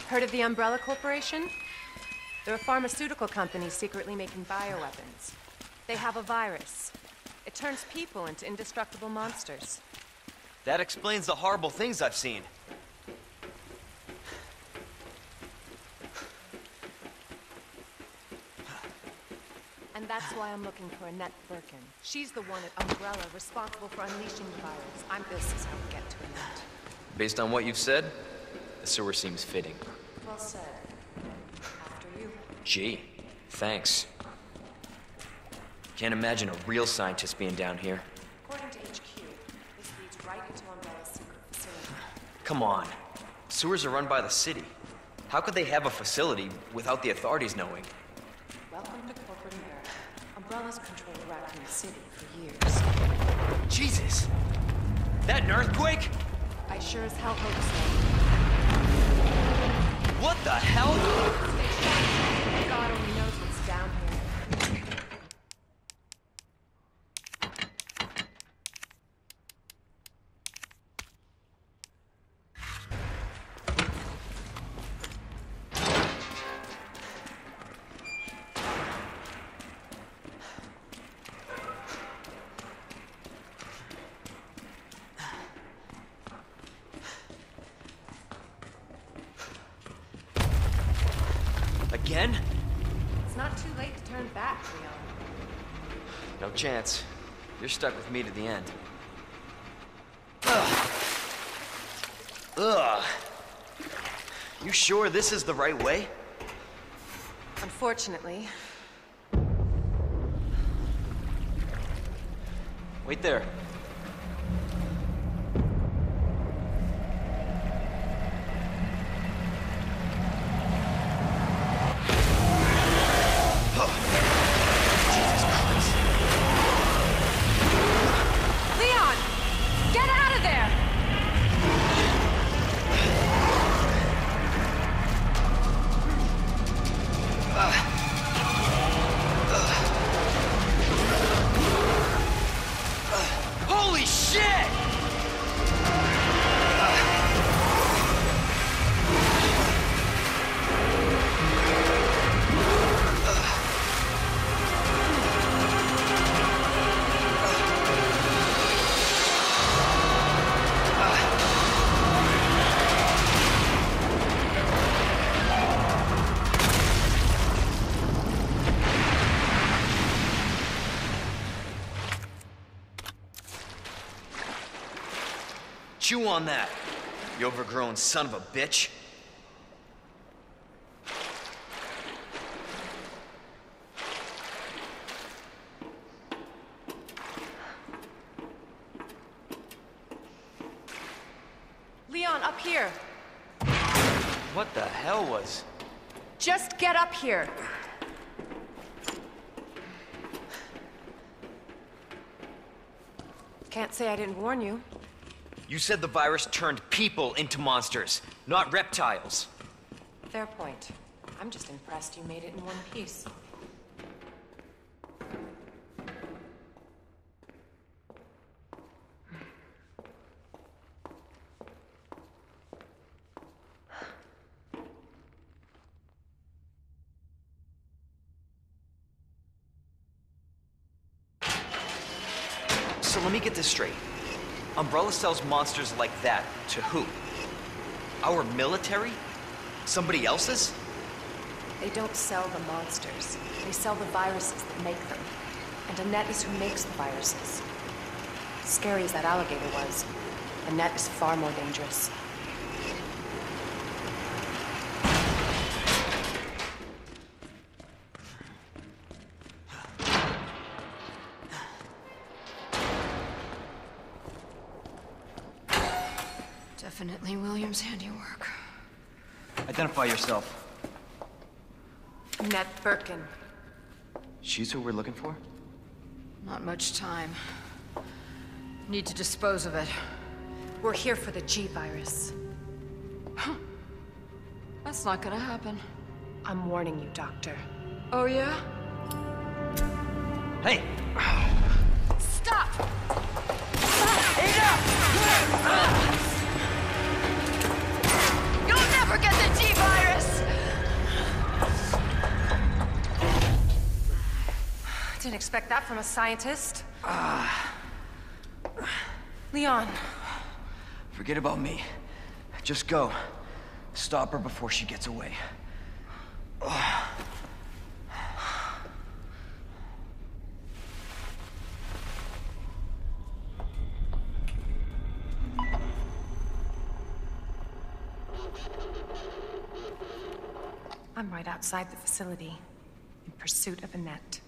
Heard of the Umbrella Corporation? They're a pharmaceutical company secretly making bioweapons. They have a virus. It turns people into indestructible monsters. That explains the horrible things I've seen. And that's why I'm looking for Annette Birkin. She's the one at Umbrella responsible for unleashing the virus. This is how we get to Annette. Based on what you've said, the sewer seems fitting. Well said. After you. Gee, thanks. Can't imagine a real scientist being down here. According to HQ, this leads right into Umbrella's secret facility. Come on. Sewers are run by the city. How could they have a facility without the authorities knowing? Welcome to corporate America. Umbrella's controlled Raccoon City for years. Jesus! That an earthquake? I sure as hell hope so. What the hell? Stay sharp. God only knows what's down here. Again? It's not too late to turn back, Leon. No chance. You're stuck with me to the end. Ugh. Ugh. You sure this is the right way? Unfortunately. Wait there. Holy shit! Chew on that, you overgrown son of a bitch. Leon, up here. What the hell was... Just get up here. Can't say I didn't warn you. You said the virus turned people into monsters, not reptiles. Fair point. I'm just impressed you made it in one piece. So let me get this straight. Umbrella sells monsters like that to who? Our military? Somebody else's? They don't sell the monsters. They sell the viruses that make them. And Annette is who makes the viruses. Scary as that alligator was, Annette is far more dangerous. Definitely William's handiwork. Identify yourself. Annette Birkin. She's who we're looking for? Not much time. Need to dispose of it. We're here for the G-virus. That's not gonna happen. I'm warning you, Doctor. Oh, yeah? Hey! Stop! You'll never get the G-virus! expect that from a scientist. Leon. Forget about me. Just go. Stop her before she gets away. I'm right outside the facility, in pursuit of Annette.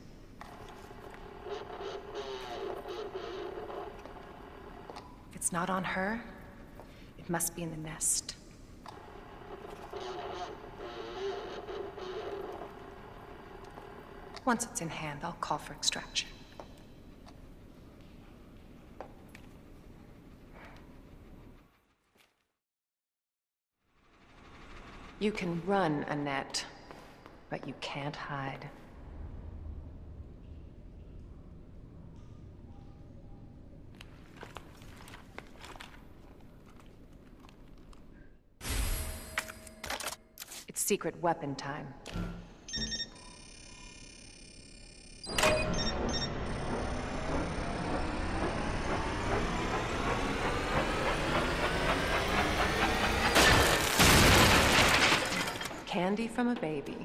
If it's not on her, it must be in the nest. Once it's in hand, I'll call for extraction. You can run, Annette, but you can't hide. It's secret weapon time. Candy from a baby.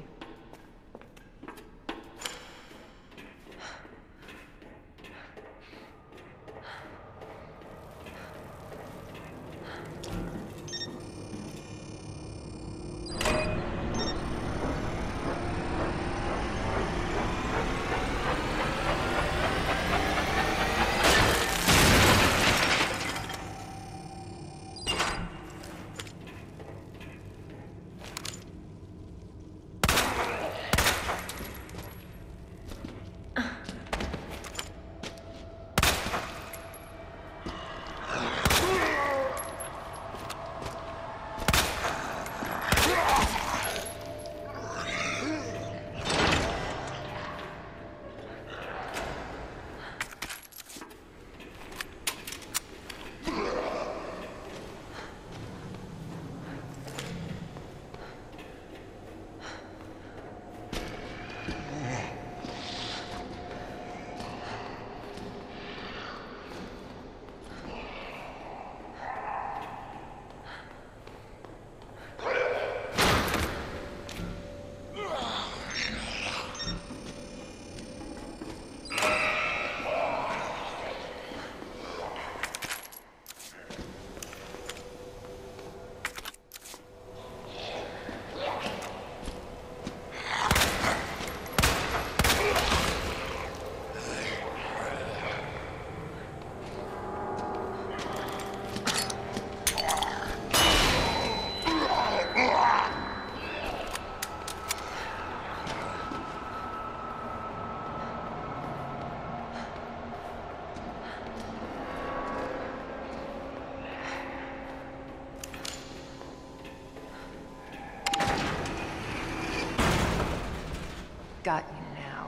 Got you now.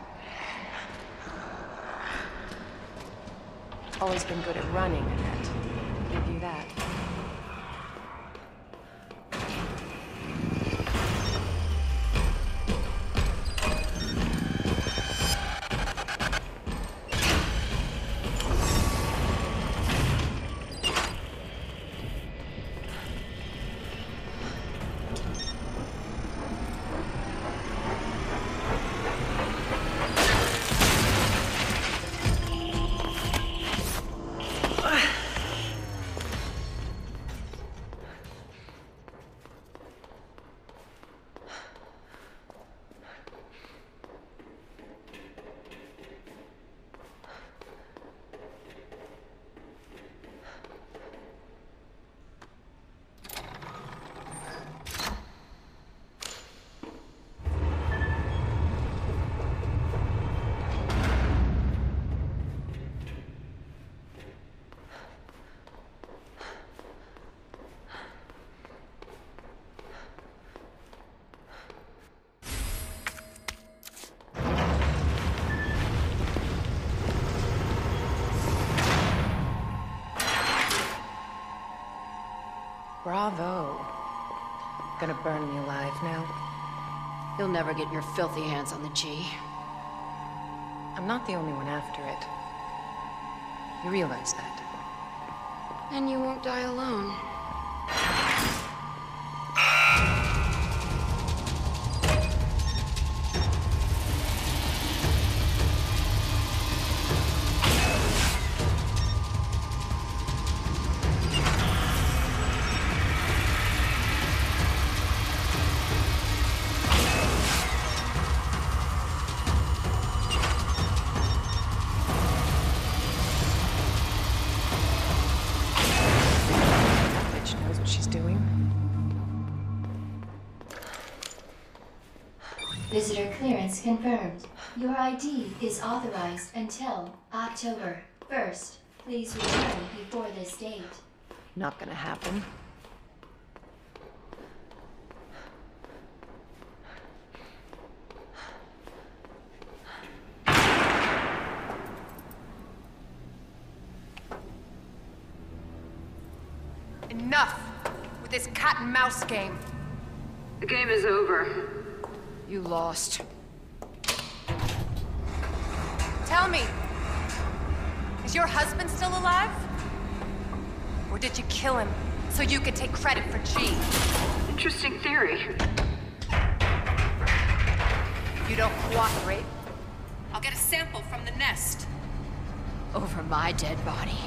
Always been good at running, Annette. I'll give you that. Bravo. Gonna burn me alive now? You'll never get your filthy hands on the G. I'm not the only one after it. You realize that? And you won't die alone. Visitor clearance confirmed. Your ID is authorized until October 1st. Please return before this date. Not gonna happen. Enough with this cat and mouse game. The game is over. You lost. Tell me, is your husband still alive? Or did you kill him so you could take credit for G? Interesting theory. If you don't cooperate, I'll get a sample from the nest. Over my dead body.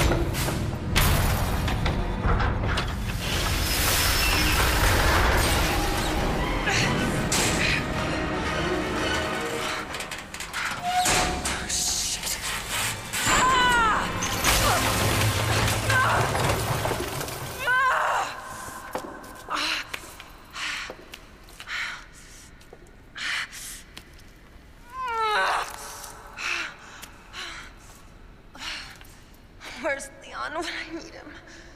Where's Leon when I need him?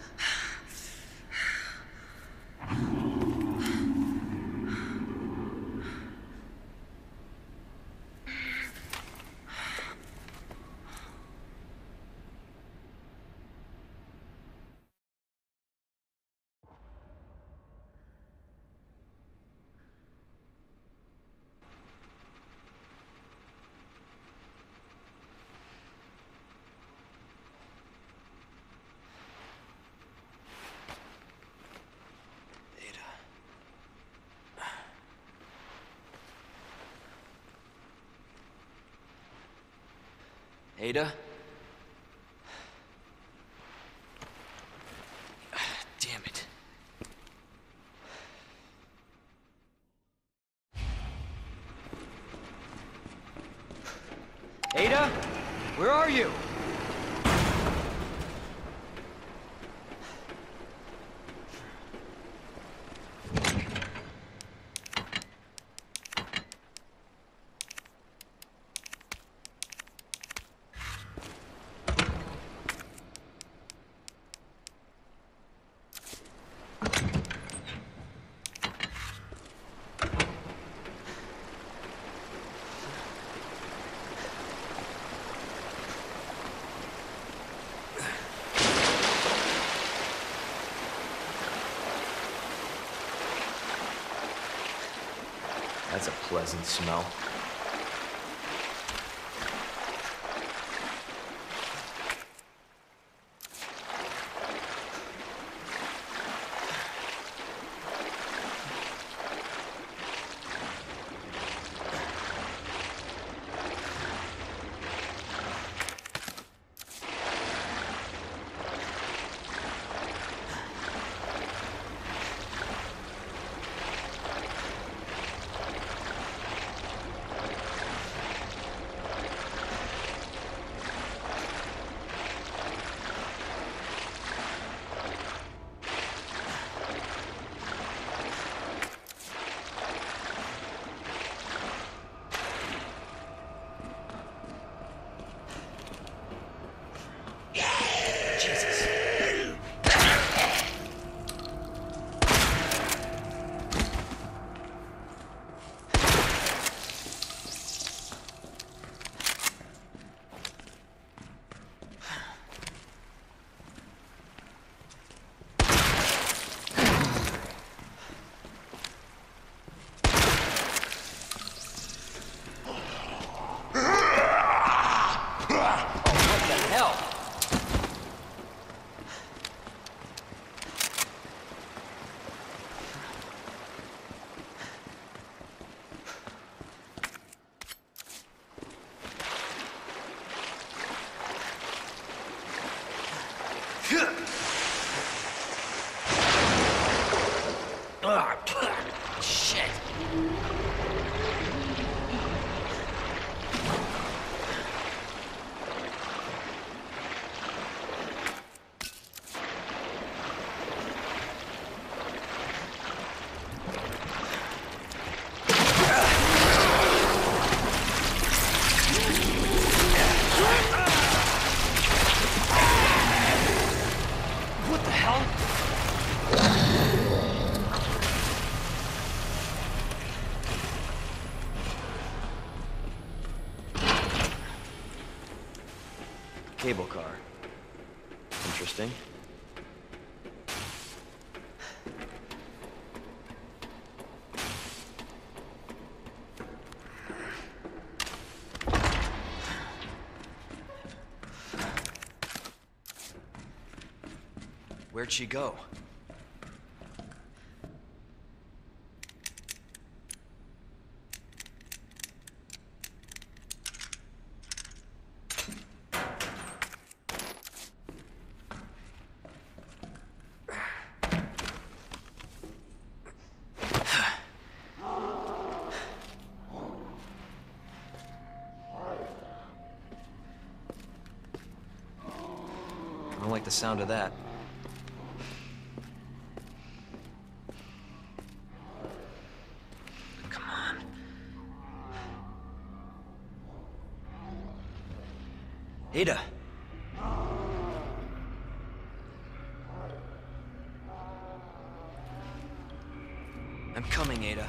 Ada? Damn it. Ada? Where are you? That's a pleasant smell. Shit. What the hell? Cable car. Interesting. Where'd she go? I don't like the sound of that. Come on. Ada. I'm coming, Ada.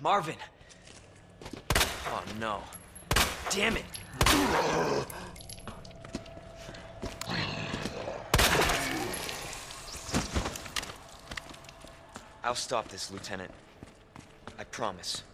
Marvin! Oh no. Damn it! I'll stop this, Lieutenant. I promise.